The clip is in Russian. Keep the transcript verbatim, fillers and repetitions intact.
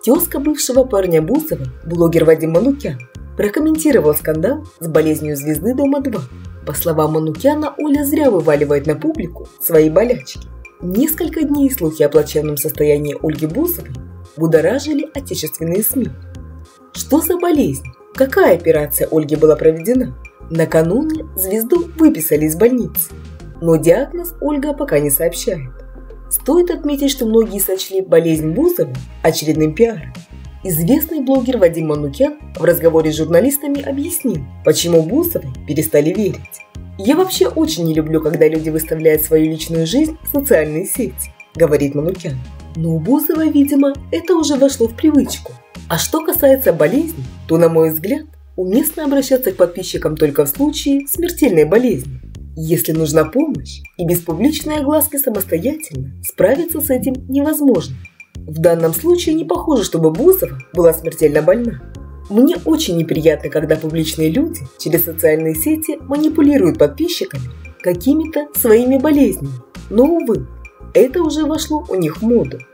Тезка бывшего парня Бузовой, блогер Вадим Манукян, прокомментировал скандал с болезнью звезды Дома два. По словам Манукяна, Оля зря вываливает на публику свои болячки. Несколько дней слухи о плачевном состоянии Ольги Бузовой будоражили отечественные СМИ. Что за болезнь? Какая операция Ольге была проведена? Накануне звезду выписали из больницы, но диагноз Ольга пока не сообщает. Стоит отметить, что многие сочли болезнь Бузовой очередным пиаром. Известный блогер Вадим Манукян в разговоре с журналистами объяснил, почему Бузовой перестали верить. «Я вообще очень не люблю, когда люди выставляют свою личную жизнь в социальные сети», – говорит Манукян. Но у Бузовой, видимо, это уже вошло в привычку. А что касается болезни, то, на мой взгляд, уместно обращаться к подписчикам только в случае смертельной болезни. Если нужна помощь, и без публичной огласки самостоятельно справиться с этим невозможно. В данном случае не похоже, чтобы Бузова была смертельно больна. Мне очень неприятно, когда публичные люди через социальные сети манипулируют подписчиками какими-то своими болезнями. Но, увы, это уже вошло у них в моду.